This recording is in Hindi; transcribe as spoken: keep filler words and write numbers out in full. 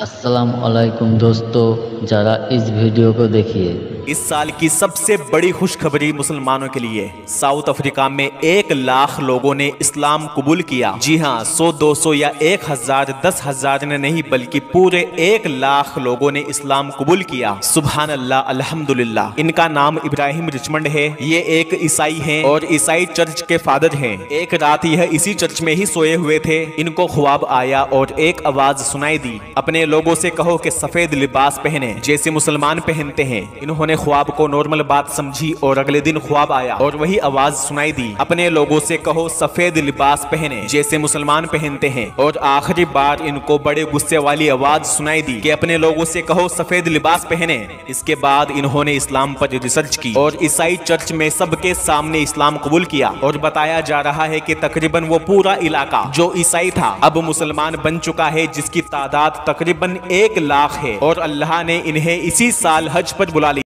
अस्सलाम वालेकुम दोस्तों, ज़रा इस वीडियो को देखिए। इस साल की सबसे बड़ी खुशखबरी मुसलमानों के लिए। साउथ अफ्रीका में एक लाख लोगों ने इस्लाम कबूल किया। जी हाँ, सौ दो सौ या एक हजार दस हजार ने नहीं बल्कि पूरे एक लाख लोगों ने इस्लाम कबूल किया। सुभान अल्लाह, अल्हम्दुलिल्लाह। इनका नाम इब्राहिम रिचमंड है। ये एक ईसाई हैं और ईसाई चर्च के फादर हैं। एक रात यह इसी चर्च में ही सोए हुए थे। इनको ख्वाब आया और एक आवाज सुनाई दी, अपने लोगों से कहो कि सफेद लिबास पहने जैसे मुसलमान पहनते हैं। इन्होंने ख्वाब को नॉर्मल बात समझी और अगले दिन ख्वाब आया और वही आवाज सुनाई दी, अपने लोगों से कहो सफेद लिबास पहने जैसे मुसलमान पहनते हैं। और आखिरी बार इनको बड़े गुस्से वाली आवाज सुनाई दी कि अपने लोगों से कहो सफेद लिबास पहने। इसके बाद इन्होंने इस्लाम पर रिसर्च की और ईसाई चर्च में सबके सामने इस्लाम कबूल किया। और बताया जा रहा है कि तकरीबन वो पूरा इलाका जो ईसाई था अब मुसलमान बन चुका है, जिसकी तादाद तकरीबन एक लाख है। और अल्लाह ने इन्हें इसी साल हज पर बुला लिया।